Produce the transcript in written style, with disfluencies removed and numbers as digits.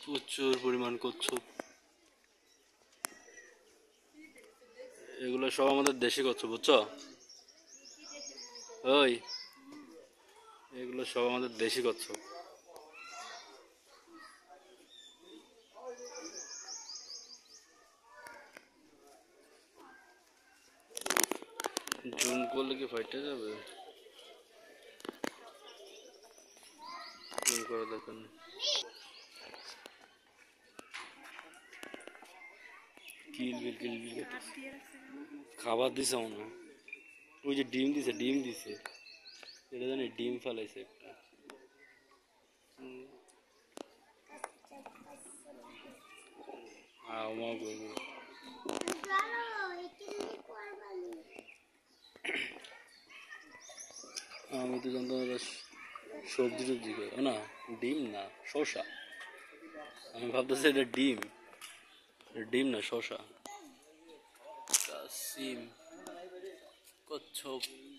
প্রচুর পরিমাণ কচ্ছপ। এগুলো সব আমাদের দেশি কচ্ছপ, বুঝছো? ওই এগুলো সব আমাদের দেশি কচ্ছপ। জুম করলে কি ফাইটে যাবে? জুম করে দেখেন। কিলবিল কিলবিল করতেছে। খাবার দিছে মনে হয়। ওই যে ডিম দিছে, ডিম দিছে। এটা জানি ডিম ফেলাইছে একটা। আমা বলবো আমি তো জানতাম এটা সবজি টবজি খায় না, ডিম না শসা। আমি ভাবতেছি এটা ডিম, ডিম না শসা। কাসিম কচ্ছপ।